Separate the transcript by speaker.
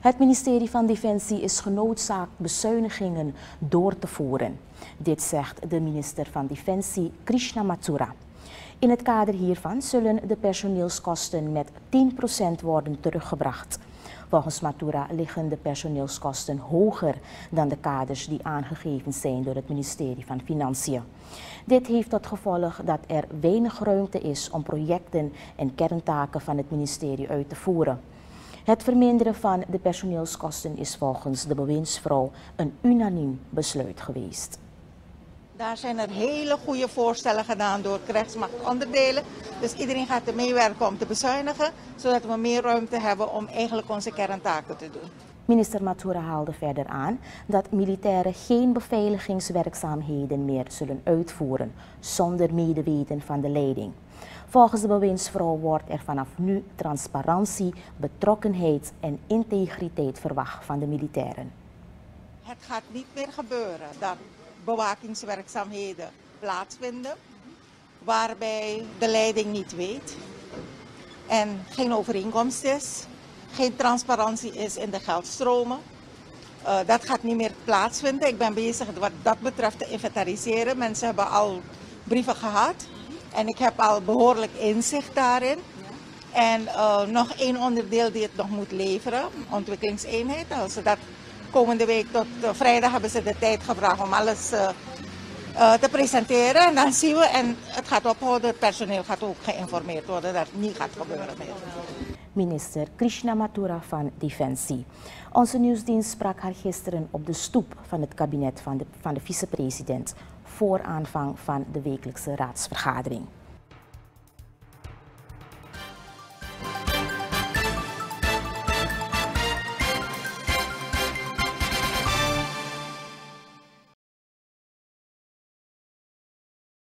Speaker 1: Het ministerie van Defensie is genoodzaakt bezuinigingen door te voeren. Dit zegt de minister van Defensie, Krishna Mathura. In het kader hiervan zullen de personeelskosten met 10% worden teruggebracht. Volgens Mathura liggen de personeelskosten hoger dan de kaders die aangegeven zijn door het ministerie van Financiën. Dit heeft tot gevolg dat er weinig ruimte is om projecten en kerntaken van het ministerie uit te voeren. Het verminderen van de personeelskosten is volgens de bewindsvrouw een unaniem besluit geweest.
Speaker 2: Daar zijn er hele goede voorstellen gedaan door krijgsmachtonderdelen. Dus iedereen gaat er meewerken om te bezuinigen, zodat we meer ruimte hebben om eigenlijk onze kerntaken te doen.
Speaker 1: Minister Mathura haalde verder aan dat militairen geen beveiligingswerkzaamheden meer zullen uitvoeren zonder medeweten van de leiding. Volgens de bewindsvrouw wordt er vanaf nu transparantie, betrokkenheid en integriteit verwacht van de militairen.
Speaker 2: Het gaat niet meer gebeuren dat bewakingswerkzaamheden plaatsvinden waarbij de leiding niet weet en geen overeenkomst is, geen transparantie is in de geldstromen. Dat gaat niet meer plaatsvinden. Ik ben bezig wat dat betreft te inventariseren. Mensen hebben al brieven gehad en ik heb al behoorlijk inzicht daarin. En nog één onderdeel die het nog moet leveren, ontwikkelingseenheid. Als ze dat komende week tot vrijdag hebben ze de tijd gevraagd om alles te presenteren. En dan zien we, en het gaat ophouden, het personeel gaat ook geïnformeerd worden dat het niet gaat gebeuren meer.
Speaker 1: Minister Krishna Mathura van Defensie. Onze nieuwsdienst sprak haar gisteren op de stoep van het kabinet van de vicepresident voor aanvang van de wekelijkse raadsvergadering.